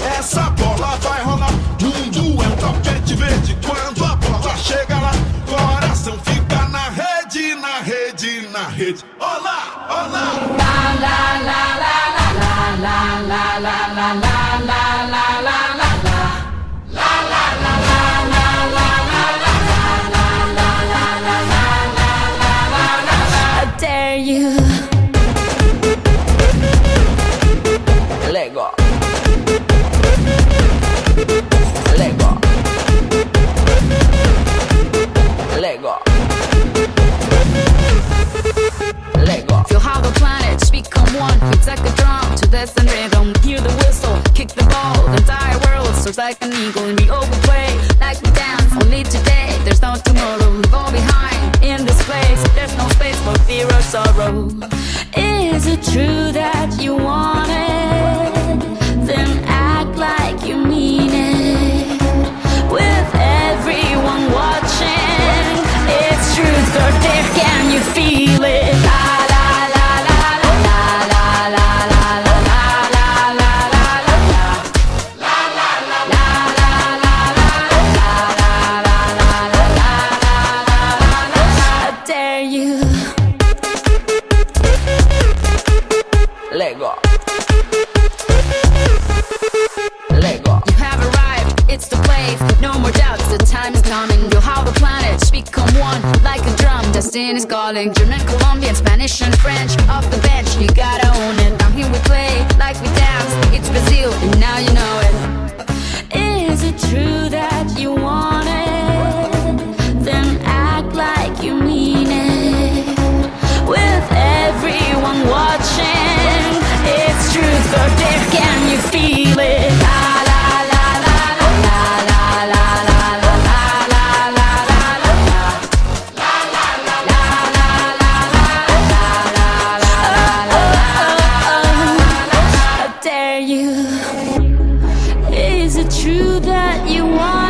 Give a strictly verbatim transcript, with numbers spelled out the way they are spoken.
essa bola vai rolar. Mundo é um tapete verde. Quando a bola chega lá, coração fica na rede, na rede, na rede. Olá, olá. La la la la la la la la la la la la la. You Lego Lego Lego Lego. Feel how the planets become one. It's like a drum to dance and rhythm. Hear the whistle, kick the ball. The entire world soars like an eagle. And we overplay like we dance. Only today, there's no tomorrow. We fall behind in this place. There's no space for fear or sorrow. Is it true that you want it? Then act like you mean it. With everyone watching, it's truth or dare. Can you feel it? La la la la la la la la la la la la la la la la. I dare you. Lego Lego. You have arrived, it's the place. No more doubts, the time is coming. You'll how the planets become one. Like a drum, destiny's calling. German, Colombian, Spanish and French. Off the bench, you gotta own it. Down here we play, like we dance. It's Brazil, and now you know it. Is it true that you want it? Then act like you mean it. With everyone watching, it's truth or dare. Can you feel it? La la la la la la la la la la la la. I dare you. Is it true that you want